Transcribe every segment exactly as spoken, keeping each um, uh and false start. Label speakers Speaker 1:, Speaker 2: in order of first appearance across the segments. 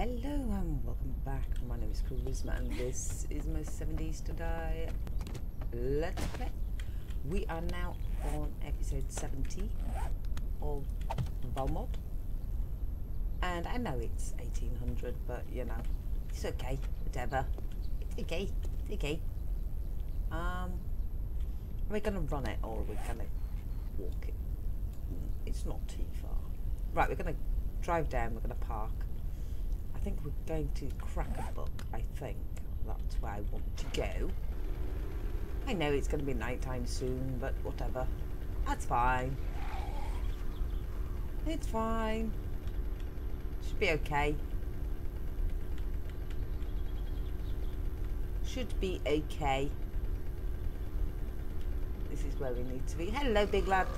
Speaker 1: Hello and welcome back. My name is Charisma and this is my seventies to die Let's Play. We are now on episode seventy of Valmod. And I know it's eighteen hundred, but you know, it's okay, whatever. It's okay, it's okay. Um, are we gonna run it or are we gonna walk it? It's not too far. Right, we're gonna drive down, we're gonna park. I think we're going to crack a book, I think. That's where I want to go. I know it's going to be nighttime soon, but whatever. That's fine. It's fine. Should be okay. Should be okay. This is where we need to be. Hello, big lad.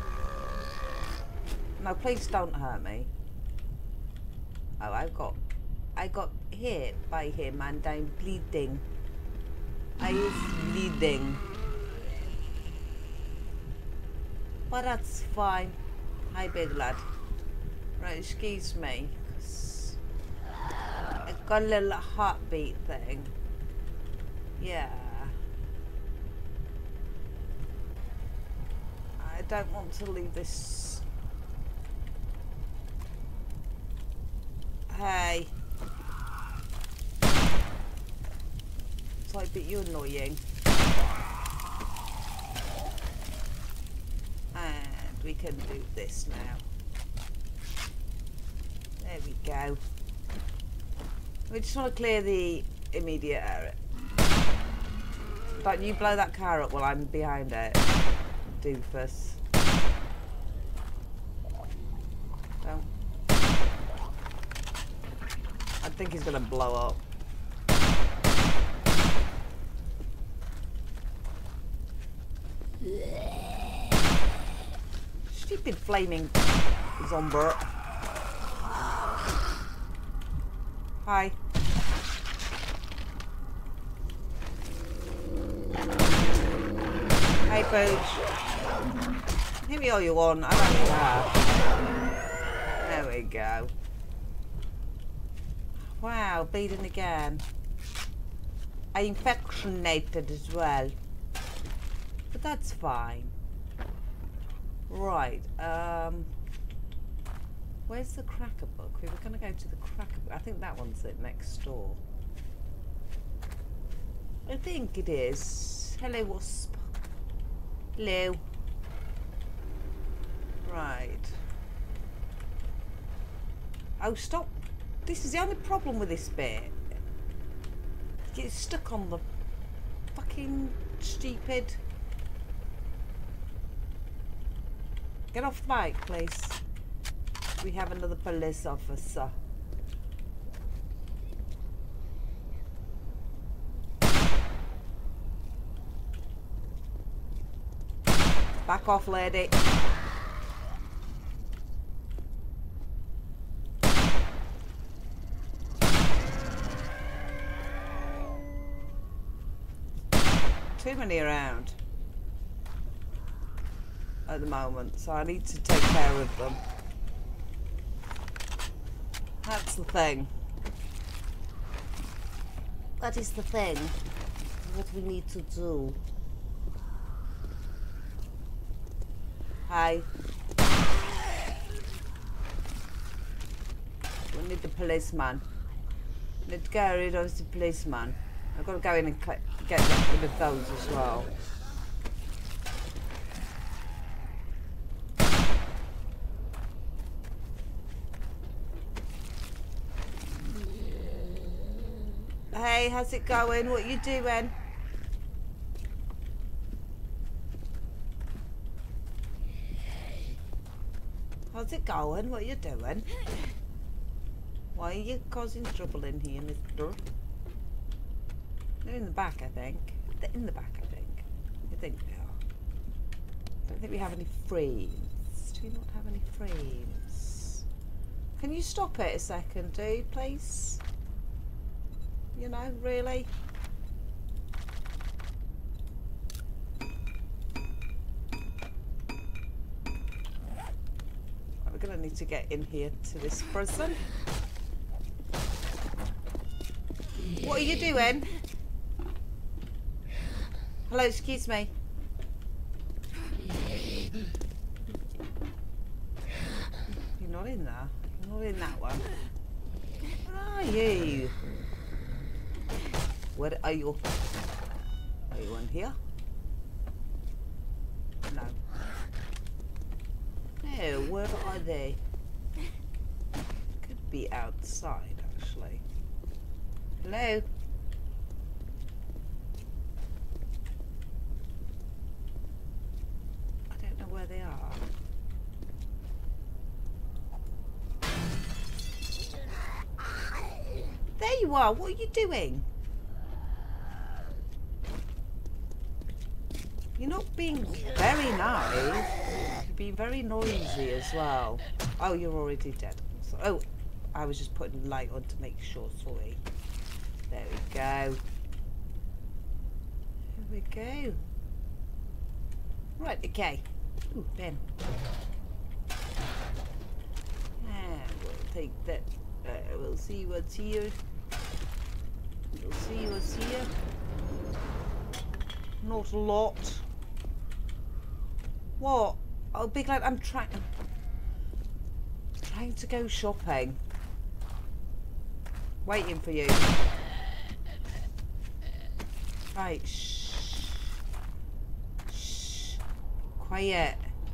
Speaker 1: No, please don't hurt me. Oh, I've got... I got hit by him and I'm bleeding. I is bleeding. But that's fine. Hi, big lad. Right, excuse me. I got a little heartbeat thing. Yeah. I don't want to leave this. Hey. Like, but you're annoying. And we can do this now. There we go. We just want to clear the immediate area. Don't you blow that car up while I'm behind it. Doofus. Don't. I think he's gonna blow up. Stupid flaming zombie. Hi. Hey, Pooch. Give me all you want. I don't care. There we go. Wow, bleeding again. I infectionated as well. But that's fine. Right, um... where's the cracker book? We were going to go to the cracker book. I think that one's it next door. I think it is. Hello, Wasp. Hello. Right. Oh, stop. This is the only problem with this bit. You get stuck on the fucking stupid... Get off the bike, please. We have another police officer. Back off, lady. Too many around at the moment, so I need to take care of them. That's the thing. That is the thing. What we need to do. Hi. We need the policeman. We need to get rid of the policeman. I've got to go in and get rid of those as well. Hey, how's it going? What you doing? How's it going? What you doing? Why are you causing trouble in here, mister? They're in the back, I think. They're in the back, I think. I think they are. I don't think we have any frames. Do we not have any frames? Can you stop it a second, dude, please? You know, really? We're going to need to get in here to this prison. What are you doing? Hello, excuse me. You're not in there. You're not in that one. Where are you? Where are you? Are you in here? No. No, where are they? Could be outside, actually. Hello? I don't know where they are. There you are. What are you doing? You're not being very nice. You're being very noisy as well. Oh, you're already dead. So, oh, I was just putting light on to make sure. Sorry. There we go. There we go. Right, okay. Ooh, Ben. And we'll take that. Uh, we'll see what's here. We'll see what's here. Not a lot. What? Oh, big lad, I'm trying. Trying to go shopping. Waiting for you. Right, shh. Shh. Quiet.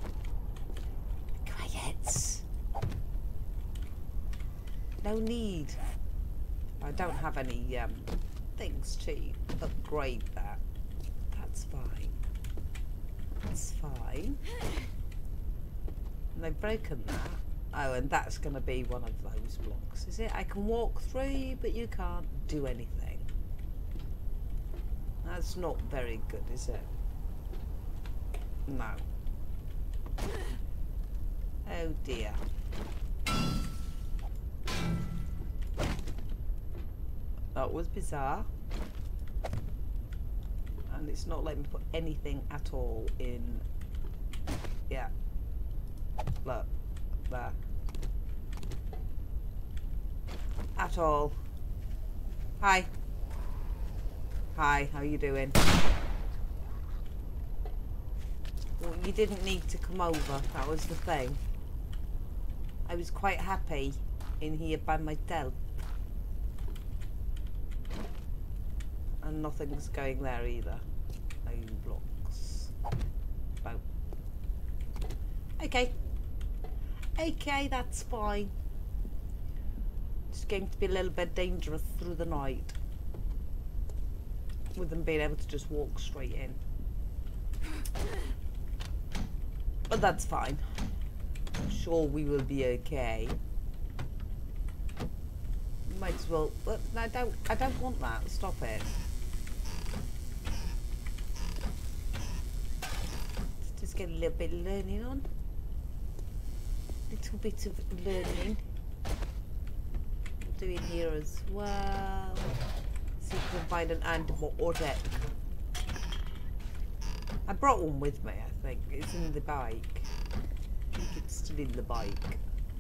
Speaker 1: Quiet. No need. I don't have any um, things to upgrade that. That's fine. That's fine. And they've broken that. Oh, and that's going to be one of those blocks, is it? I can walk through, but you can't do anything. That's not very good, is it? No. Oh dear. That was bizarre. And it's not letting me put anything at all in. Yeah. Look. There. At all. Hi. Hi, how you doing? Well, you didn't need to come over, that was the thing. I was quite happy in here by myself. And nothing's going there either. No blocks. Oh. Okay. Okay, that's fine. It's going to be a little bit dangerous through the night. With them being able to just walk straight in. But that's fine. I'm sure we will be okay. Might as well. But I don't. I don't want that. Stop it. Let's just get a little bit of learning on. Little bit of learning. We'll do it here as well. See if we can find an animal or deck. I brought one with me, I think. It's in the bike. I think it's still in the bike.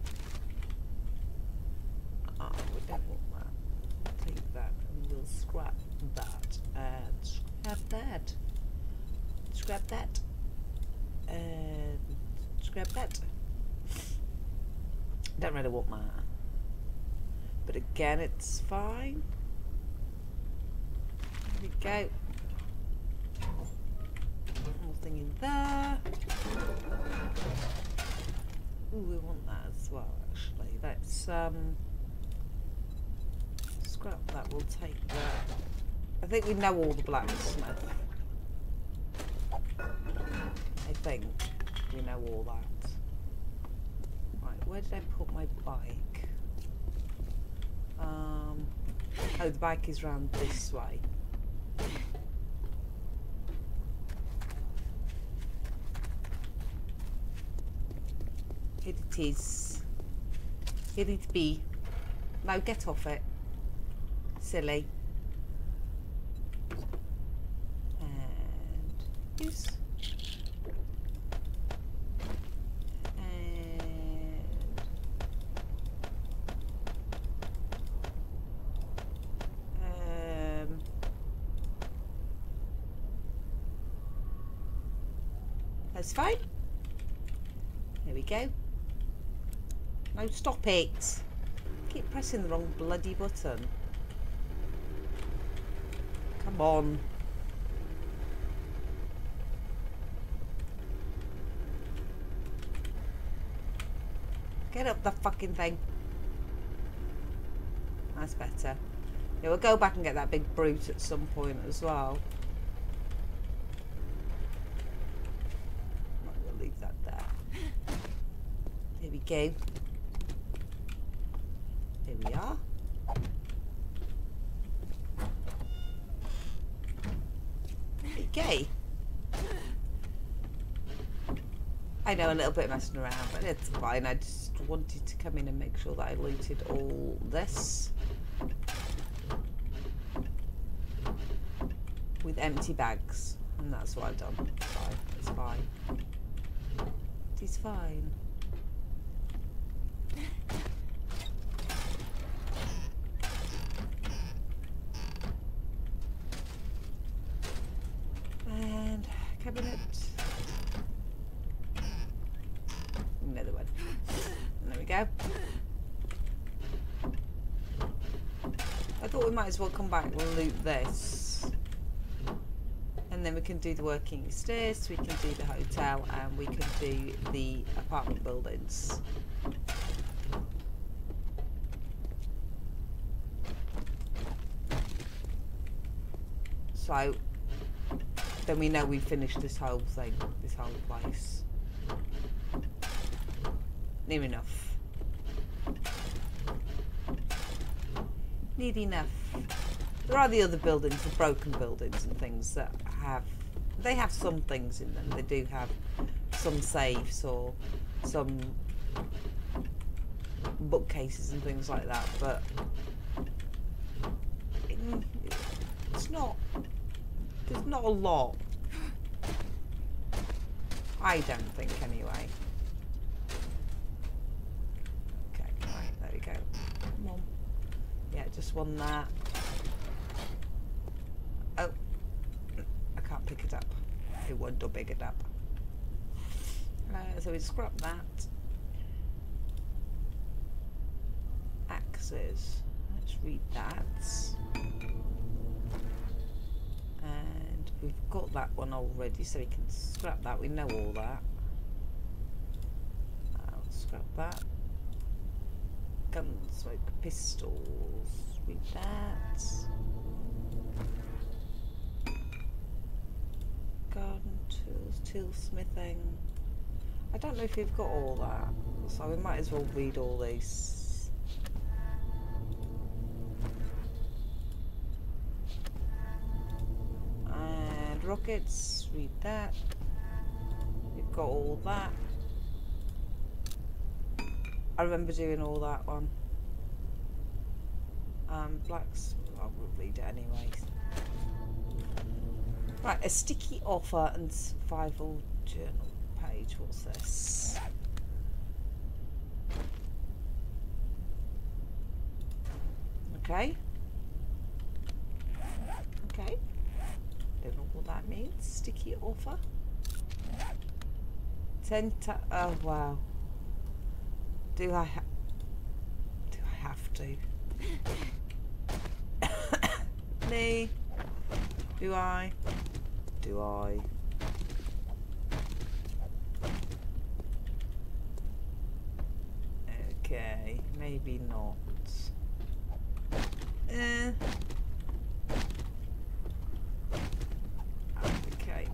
Speaker 1: Oh, we don't want that. Take that and we'll scrap that. And scrap that. Scrap that. And scrap that. Don't really want that. But again, it's fine. There we go. Nothing in there. Ooh, we want that as well, actually. Let's um scrap that, we'll take that. I think we know all the blacksmith. I think we know all that. Right, where did I put my bike? Um oh, the bike is round this way. Here it is. Here it be. Now get off it. Silly. And use. And That's fine. There we go. No, stop it. Keep pressing the wrong bloody button. Come on. Get up the fucking thing. That's better. Yeah, we'll go back and get that big brute at some point as well. Might as well leave that there. Here we go. Here we are. Okay. I know, a little bit messing around, but it's fine. I just wanted to come in and make sure that I looted all this with empty bags, and that's what I've done. It's fine. It's fine. It is fine. And cabinet. Another one. And there we go. I thought we might as well come back and loot this. And then we can do the working stairs, we can do the hotel, and we can do the apartment buildings. So then we know we've finished this whole thing, this whole place. Near enough. Near enough. There are the other buildings, the broken buildings and things that have, they have some things in them. They do have some safes or some bookcases and things like that, but it, it's not, there's not a lot. I don't think anyway. Okay, right, there we go. Come on. Yeah, just one that. Oh, I can't pick it up. It won't pick it up. Uh, so we scrap that. Axes. Let's read that. And we've got that one already, so we can scrap that. We know all that. Uh, scrap that. Gunsmoke pistols. Read that. Garden tools, tool smithing. I don't know if we've got all that, so we might as well read all these. And rockets, read that. We've got all that. I remember doing all that one. Um, blacks, I will read it anyway. Right, a sticky offer and survival journal page. What's this? Okay. Okay. Don't know what that means. Sticky offer. Ten ta- oh wow. Do I ha- do I have to? Me? Do I? Do I? Okay, maybe not. Eh. Okay.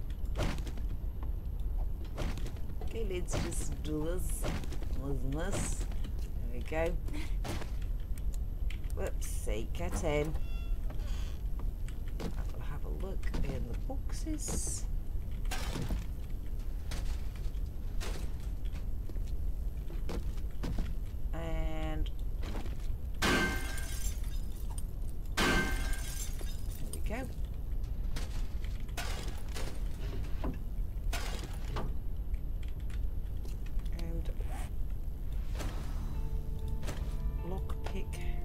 Speaker 1: Okay, let's just do this. This. There we go. Whoopsie, get in. I'll have a look in the boxes. And there we go. And lockpick.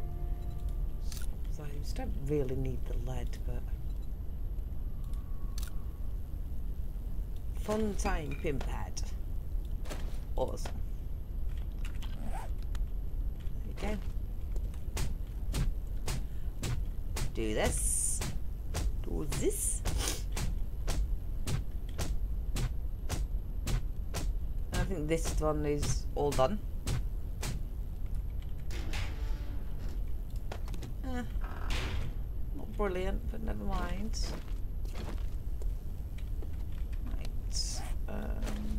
Speaker 1: Those don't really need the lead, but Fun time pin pad. Awesome. There we go. Do this. Do this. I think this one is all done. Eh, not brilliant, but never mind. Right. Um,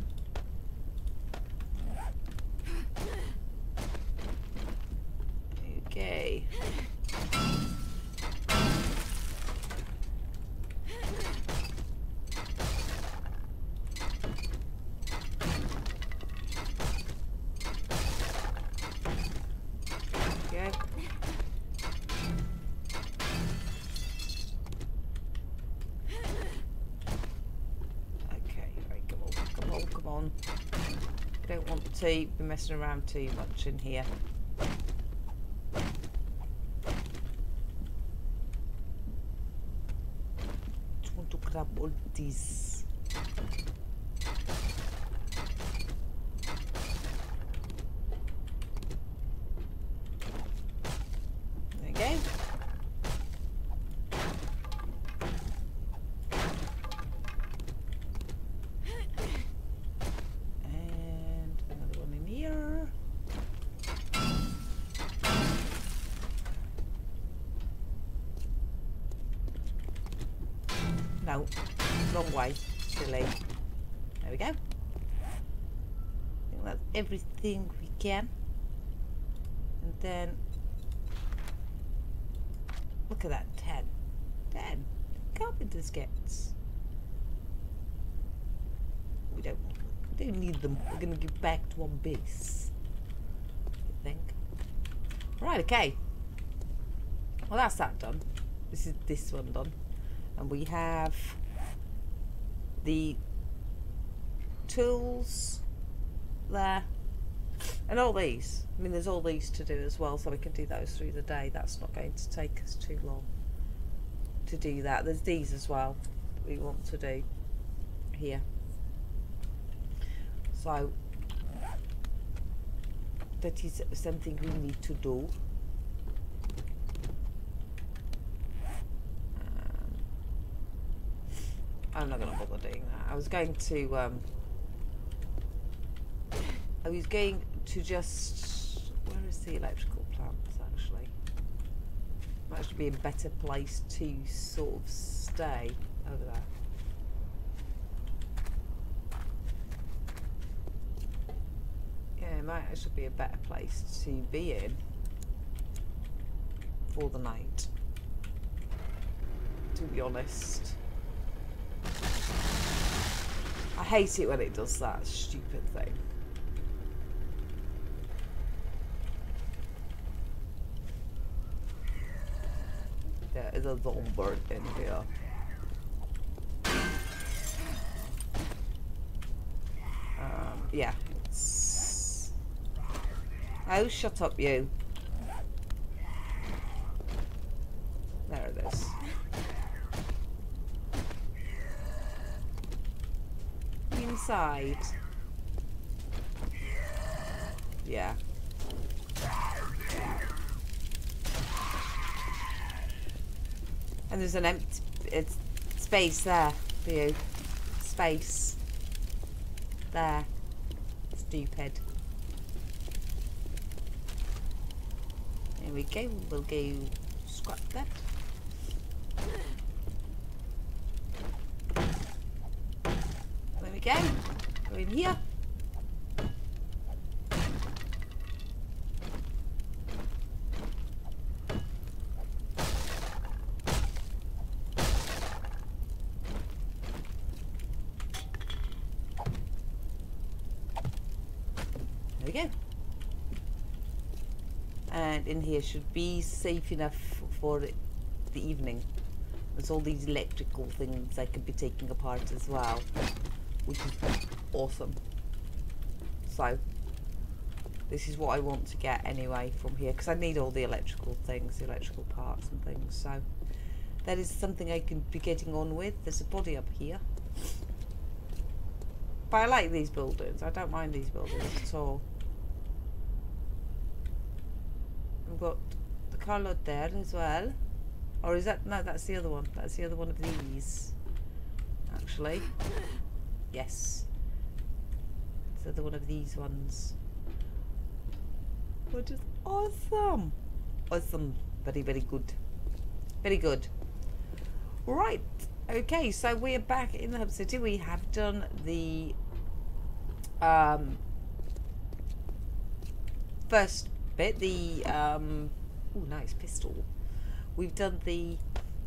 Speaker 1: okay. Don't want to be messing around too much in here. Just want to grab all these. There you go. No, wrong way, silly. There we go. I think that's everything we can. And then, look at that, ten. ten. Carpenter's kits. We don't, we don't need them. We're going to get back to our base, I think. Right, okay. Well, that's that done. This is this one done. And we have the tools there and all these. I mean, there's all these to do as well, so we can do those through the day. That's not going to take us too long to do that. There's these as well that we want to do here. So that is something we need to do. I'm not going to bother doing that. I was going to, um, I was going to just, where is the electrical plants actually? Might actually be a better place to sort of stay over there. Yeah, it might actually be a better place to be in for the night, to be honest. I hate it when it does that stupid thing. There is a zombie in here. Um, yeah. It's... Oh, shut up, you. There it is. Inside. Yeah. And there's an empty it's space there for you. Space. There. Stupid. There we go. We'll go scrap that. There we go. Go in here. There we go. And in here should be safe enough for the evening. There's all these electrical things I could be taking apart as well, which is awesome. So this is what I want to get anyway from here, because I need all the electrical things, the electrical parts and things. So that is something I can be getting on with. There's a body up here. But I like these buildings. I don't mind these buildings at all. We've got the car lot there as well. Or is that... No, that's the other one. That's the other one of these. Actually. Yes. It's the other one of these ones. Which is awesome. Awesome. Very, very good. Very good. Right. Okay, so we're back in the hub city. We have done the um, first bit, the um, oh, nice pistol. We've done the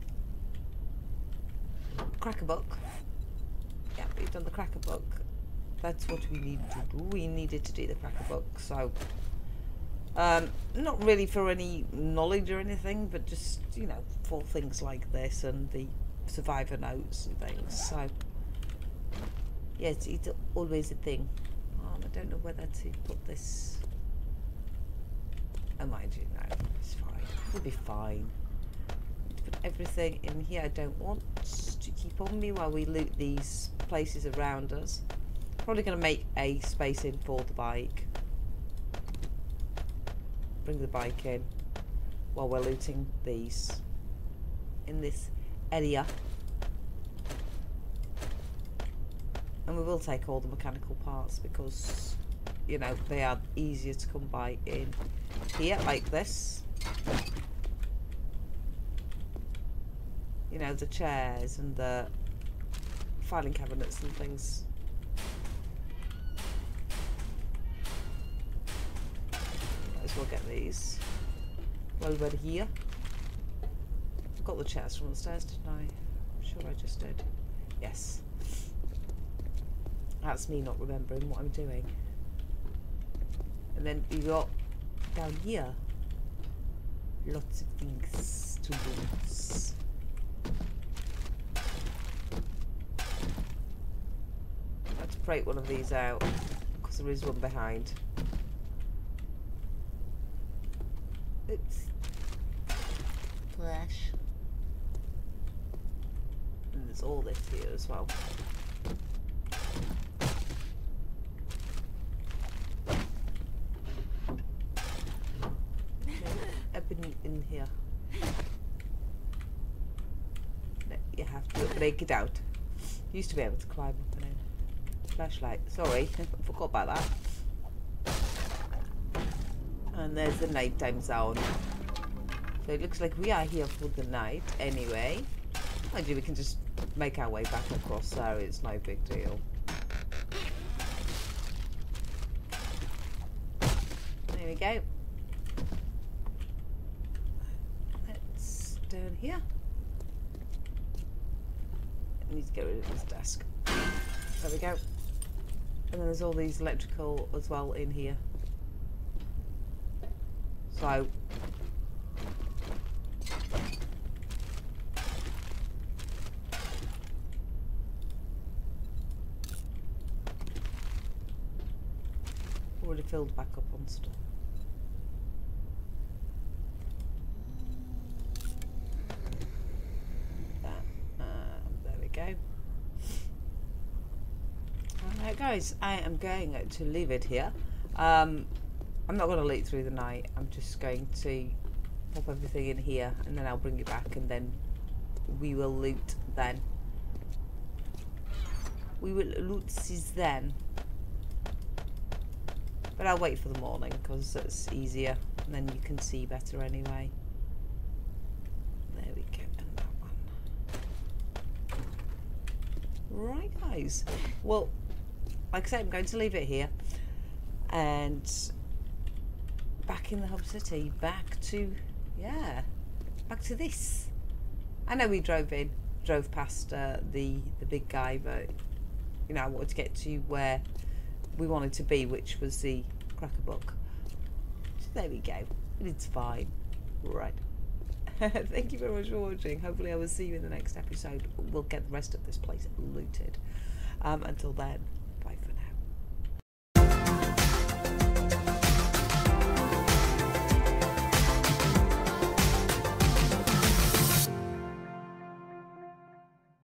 Speaker 1: cracker book. Yeah, we've done the cracker book. That's what we need to do. We needed to do the cracker book, so um, not really for any knowledge or anything, but just, you know, for things like this and the survivor notes and things. So yeah, it's, it's always a thing. Um, I don't know whether to put this. Oh, mind you, no, it's fine. It'll be fine. To put everything in here I don't want to keep on me while we loot these places around us. Probably going to make a space in for the bike. Bring the bike in while we're looting these in this area. And we will take all the mechanical parts because, you know, they are easier to come by in here, like this. You know, the chairs and the filing cabinets and things. Might as well get these while we're here. I got the chairs from upstairs, didn't I? I'm sure I just did. Yes. That's me not remembering what I'm doing. And then we got down here lots of things to do. I have to break one of these out because there is one behind. Oops. Flash. And there's all this here as well. Ebony in here. No, you have to break it out. Used to be able to climb up and in. Flashlight. Sorry, I forgot about that. And there's the nighttime zone. So it looks like we are here for the night anyway. Mind you, we can just make our way back across, so it's no big deal. There we go. Let's down here. I need to get rid of this desk. There we go. And then there's all these electrical as well in here. So already filled back up on stuff. That, uh, there we go. Alright guys, I am going to leave it here. Um, I'm not going to loot through the night. I'm just going to pop everything in here and then I'll bring it back and then we will loot then. We will loot since then. But I'll wait for the morning because it's easier and then you can see better anyway. There we go, and that one. Right guys, well, like I said, I'm going to leave it here and back in the hub city, back to, yeah, back to this. I know we drove in, drove past uh, the, the big guy, but, you know, I wanted to get to where we wanted to be, which was the cracker book. So there we go. It's fine. Right. Thank you very much for watching. Hopefully I will see you in the next episode. We'll get the rest of this place looted. Um, until then,